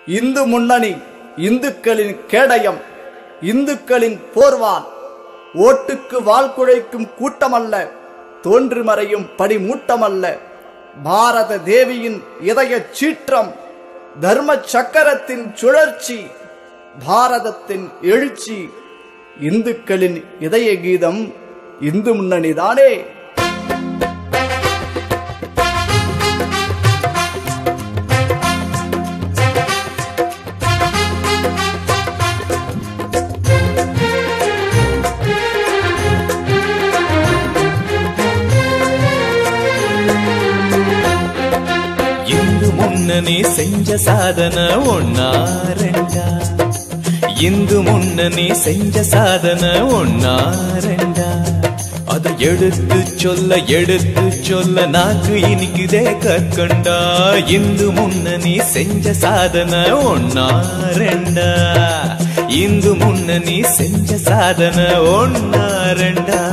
இந்து முன்னணி இந்துக்களின் கேடயம், இந்துக்களின் போர்வால். ஓட்டுக்கு வாள் குழைக்கும் கூட்டமல்ல, தோன்று மறையும் படிமூட்டமல்ல. பாரத தேவியின் இதய சீற்றம், தர்ம சக்கரத்தின் சுழற்சி, பாரதத்தின் எழுச்சி. இந்துக்களின் இதய கீதம் இந்து முன்னணிதானே. முன்னணி செஞ்ச சாதனை ஒன்னா ரெண்டா, இந்து முன்னணி செஞ்ச சாதனை ஒன்னா ரெண்டா. அதை எடுத்து சொல்ல நாக்கு இனிக்குதே கற்கண்டா. இந்து முன்னணி செஞ்ச சாதனை ஒன்னா ரெண்டா, இந்து முன்னணி செஞ்ச சாதனை ஒன்னா ரெண்டா.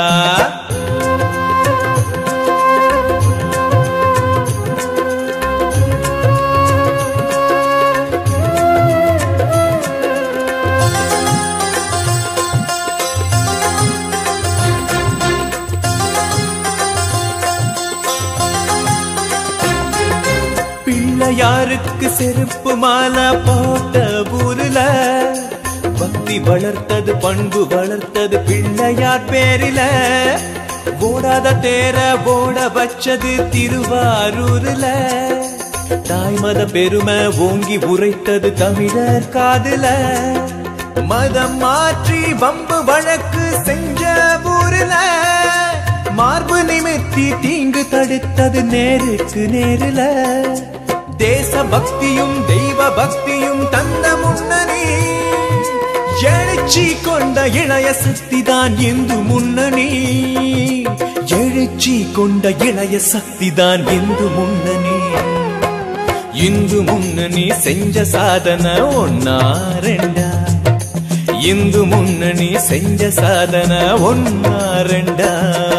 யாருக்கு செருப்பு மாலை போட்ட ஊருல பக்தி வளர்த்தது, பண்பு வளர்த்தது பிள்ளையார் பேரில. ஓடாத தேர ஓட வச்சது திருவாரூர்ல. தாய்மத பெருமை ஓங்கி உரைத்தது தமிழர் காதுல. மதம் மாற்றி வம்பு வழக்கு செஞ்ச ஊருல மார்பு நிமித்தி தீங்கு தடுத்தது நேருக்கு நேரில. தேச பக்தியும் தெய்வ பக்தியும் தந்த முன்னணி, எழுச்சி கொண்ட இளைய சக்திதான் இந்து முன்னணி. எழுச்சி கொண்ட இளைய சக்திதான் இந்து முன்னணி. இந்து முன்னணி செஞ்ச சாதனை ஒன்னா ரெண்டா, இந்து முன்னணி செஞ்ச சாதனை ஒன்னா ரெண்டா.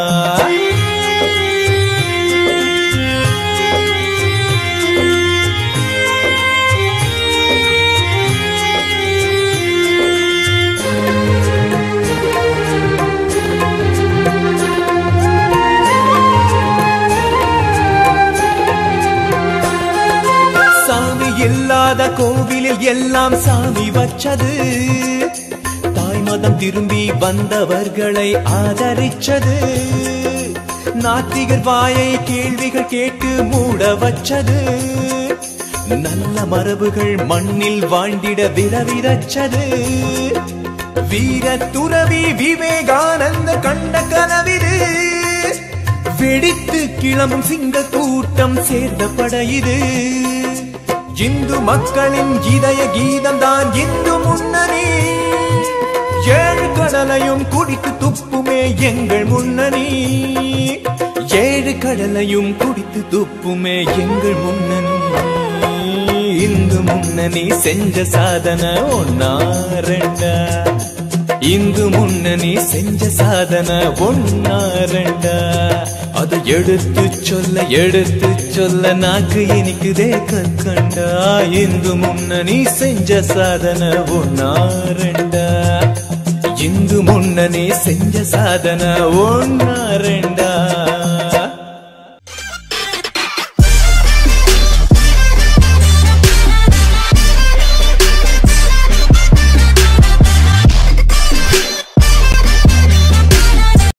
இல்லாத கோவிலில் எல்லாம் சாமி வச்சது, தாய் மதம் திரும்பி வந்தவர்களை ஆதரிச்சது. நாத்திகர் வாயை கேள்விகள் கேட்டு மூட வச்சது, நல்ல மரபுகள் மண்ணில் வாழ்ந்திட விரவிரச்சது. வீர துறவி விவேகானந்த கண்ட கனவிது, வெடித்து கிளம்பும் சிங்க கூட்டம் சேர்ந்த படையிது. இந்து மக்களின் இதய கீதம் தான் இந்து முன்னணி. ஏழு கடலையும் குடித்து துப்புமே எங்கள் முன்னணி. ஏழு கடலையும் குடித்து துப்புமே எங்கள் முன்னணி. இந்து முன்னணி செஞ்ச சாதனை ஒன்னா ரெண்டா, இந்து முன்னணி செஞ்ச சாதனை ஒன்னா ரெண்டா. அதை எடுத்து சொல்ல நாக்கு இனிக்குதே கற்கண்டா. இந்து முன்னணி செஞ்ச சாதனை ஒன்னா ரெண்டா, இந்து முன்னணி செஞ்ச சாதனை ஒன்னா ரெண்டா.